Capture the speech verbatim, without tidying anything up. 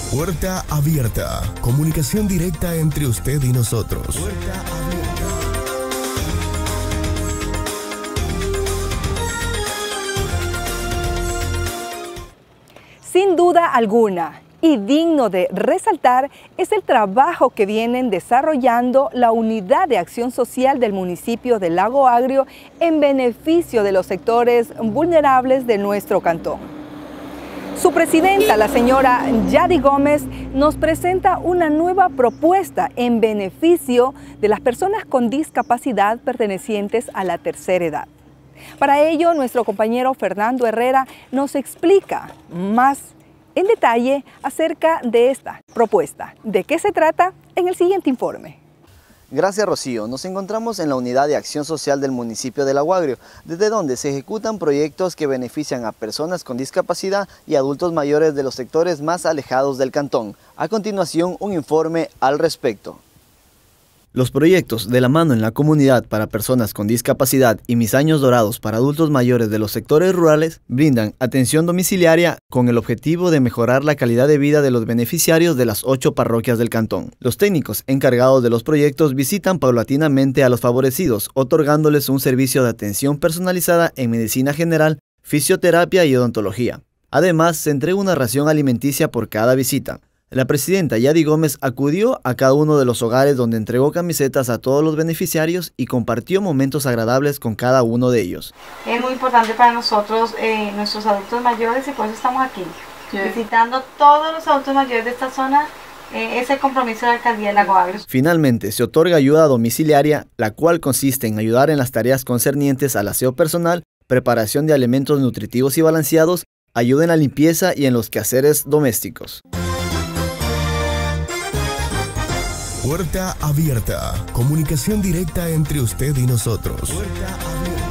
Puerta abierta. Comunicación directa entre usted y nosotros. Puerta abierta. Sin duda alguna, y digno de resaltar, es el trabajo que vienen desarrollando la Unidad de Acción Social del municipio de Lago Agrio en beneficio de los sectores vulnerables de nuestro cantón. Su presidenta, la señora Yadi Gómez, nos presenta una nueva propuesta en beneficio de las personas con discapacidad pertenecientes a la tercera edad. Para ello, nuestro compañero Fernando Herrera nos explica más en detalle acerca de esta propuesta. ¿De qué se trata? En el siguiente informe. Gracias, Rocío. Nos encontramos en la Unidad de Acción Social del municipio de Lago Agrio, desde donde se ejecutan proyectos que benefician a personas con discapacidad y adultos mayores de los sectores más alejados del cantón. A continuación, un informe al respecto. Los proyectos de la mano en la comunidad para personas con discapacidad y Mis Años Dorados para adultos mayores de los sectores rurales brindan atención domiciliaria con el objetivo de mejorar la calidad de vida de los beneficiarios de las ocho parroquias del cantón. Los técnicos encargados de los proyectos visitan paulatinamente a los favorecidos, otorgándoles un servicio de atención personalizada en medicina general, fisioterapia y odontología. Además, se entrega una ración alimenticia por cada visita. La presidenta Yadi Gómez acudió a cada uno de los hogares donde entregó camisetas a todos los beneficiarios y compartió momentos agradables con cada uno de ellos. Es muy importante para nosotros, eh, nuestros adultos mayores, y por eso estamos aquí, sí, visitando todos los adultos mayores de esta zona. Eh, es el compromiso de la alcaldía de Lago Agrio. Finalmente, se otorga ayuda domiciliaria, la cual consiste en ayudar en las tareas concernientes al aseo personal, preparación de alimentos nutritivos y balanceados, ayuda en la limpieza y en los quehaceres domésticos. Puerta abierta. Comunicación directa entre usted y nosotros. Puerta abierta.